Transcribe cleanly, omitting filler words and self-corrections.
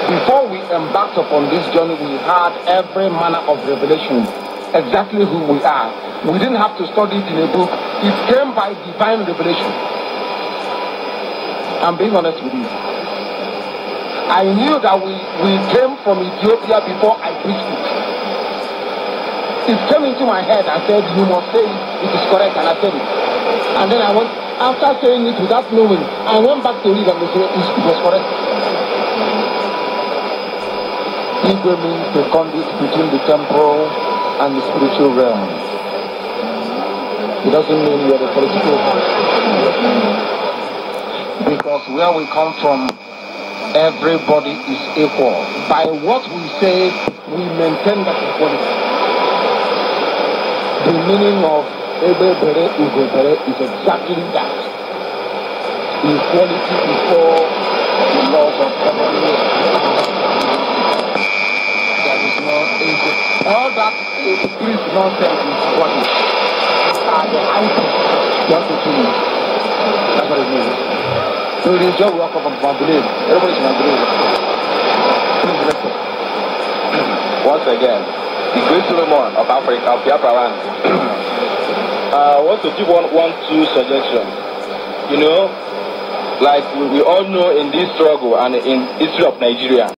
Before we embarked upon this journey, we had every manner of revelation, exactly who we are. We didn't have to study it in a book. It came by divine revelation. I'm being honest with you. I knew that we came from Ethiopia before I preached it. It came into my head. I said, you must say it. It is correct. And I said it. And then I went, after saying it without knowing, I went back to read and it was correct. Igwe means the conduit between the temporal and the spiritual realm. It doesn't mean you're the political. Because where we come from, everybody is equal. By what we say, we maintain that equality. The meaning of Ebe Bere Ugo Bere is exactly that. Equality before the laws of heaven. There is no age. All that priest nonsense is what is. The items just to kill you. That's what it means. So it is your work of Babylon. Everybody should believe. Please listen. Once again, the great Solomon of Africa, Biafra land. I want to give two suggestions. You know, like we all know in this struggle and in history of Nigeria,